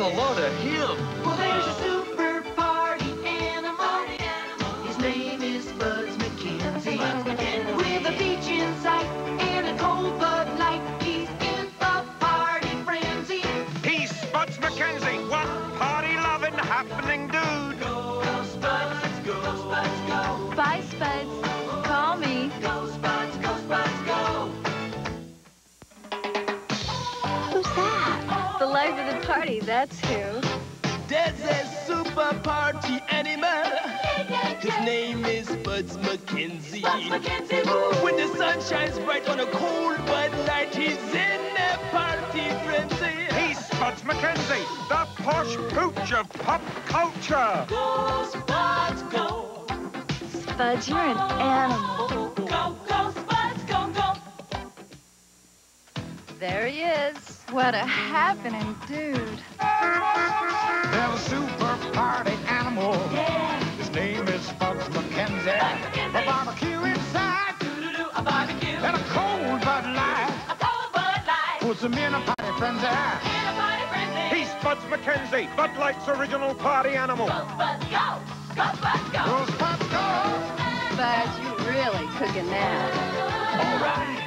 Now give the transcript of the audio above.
a lot of him. Well, there's a super party animal. His name is Spuds McKenzie. With a beach in sight and a cold Bud Light, he's in the party frenzy. He's Spuds McKenzie, one party-loving, happening dude. Go, Spuds, go, Spuds, go. Bye, Spuds. Call me. Go, Spuds, go, Spuds, go. Who's that? The life of the party, that's who. There's a super party animal. His name is Spuds McKenzie. When the sun shines bright on a cold Bud Light, he's in a party frenzy. He's Spuds McKenzie, the posh pooch of pop culture. Go, Spuds, go. Spuds, you're an animal. Go, Spuds, go, go. There he is. What a happening dude. There's a super party animal. Yeah. His name is Spuds McKenzie. A barbecue inside. A barbecue. And a cold Bud Light. A cold Bud Light. Puts him in a party frenzy. In a party frenzy. He's Spuds McKenzie, Bud Light's original party animal. Go, Spuds, go. Go, Spuds, go. Go, Spuds, go. Spuds, you really cooking now. All right.